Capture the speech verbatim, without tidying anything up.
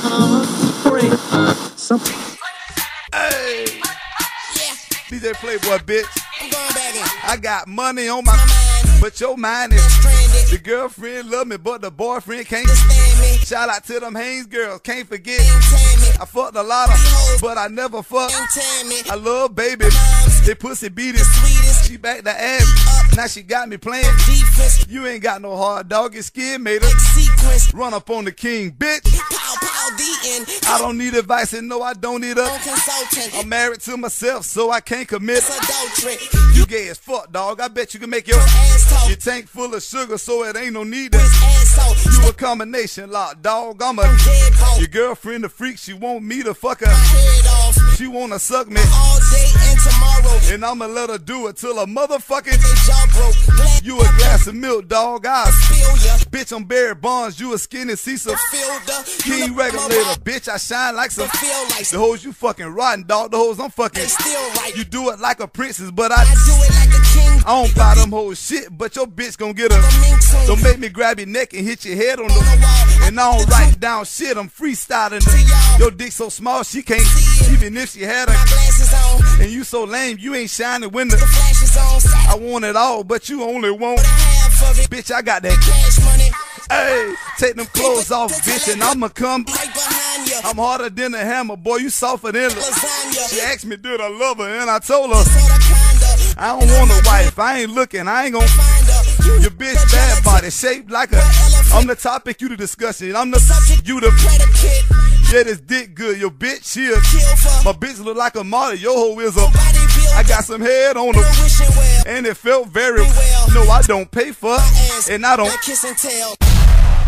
Hey, Yeah, D J Playboy, bitch. I'm going back in. I got money on my, but your mind is Stranded. the girlfriend love me, but the boyfriend can't. Stand me. Shout out to them Haynes girls, can't forget. Ain't tan me. I fucked a lot of, but I never fucked. Ain't tan me. I love baby, they pussy beat it. Sweetest. She back the ass, now she got me playing. Defense. You ain't got no hard dog, your skin made her Big sequence. run up on the king, bitch. Pow, pow, the end. I don't need advice and no, I don't need On her. consultant. I'm married to myself, so I can't commit. It's adultery. You gay as fuck, dog. I bet you can make your Asshole. your tank full of sugar, so it ain't no need to. Asshole. You a combination lot, dog. I'm a Deadbolt. your girlfriend, a freak. She want me to fuck her. Head off. She wanna suck me, All day and tomorrow. and I'ma let her do it till a motherfucking. They jaw broke. Black You a glass of milk, dog. I feel ya. bitch. I'm Barry Bonds. You a skinny Cecil. Filter. King regulator, bitch. I shine like some. Feel like The hoes you fucking rotten, dog. The hoes I'm fucking. they still right. You do it like a princess, but I I do it like a king. I don't buy them hoes shit, but your bitch gon' get a. Don't make me grab your neck and hit your head on the. And I don't write down shit, I'm freestyling. Your dick so small she can't. Even if she had My a. glasses on. And you so lame, you ain't shining when the. The flash is on. I want it all, but you only want. Half of it. Bitch, I got that. Cash money. Hey, take them clothes off, bitch, and I'ma come. Right behind ya. I'm harder than a hammer, boy, you softer than a. She Lasagna. asked me, did I love her? And I told her, Sorta kinda. I don't want a wife, I ain't looking, I ain't gon'. Find her. You Your bitch bad body, shaped like a. I'm the topic, you the discussion. I'm the you the. predicate. Yeah, this dick good. Your bitch here. Kill for My bitch look like a model. Your hoe is a. body build. I got some head on her, Wishing well. and it felt very. No, I don't pay for it, and I don't. That kiss and tell.